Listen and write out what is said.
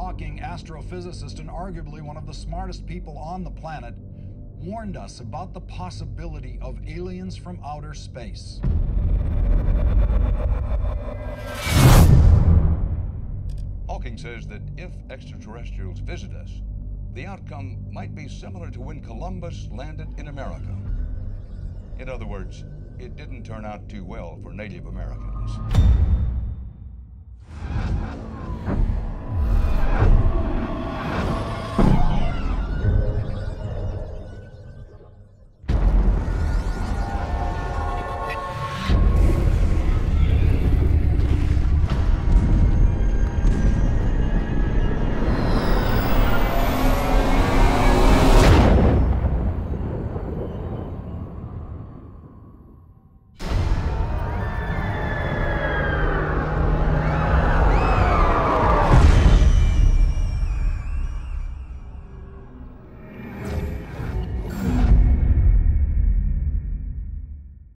Hawking, astrophysicist and arguably one of the smartest people on the planet, warned us about the possibility of aliens from outer space. Hawking says that if extraterrestrials visit us, the outcome might be similar to when Columbus landed in America. In other words, it didn't turn out too well for Native Americans.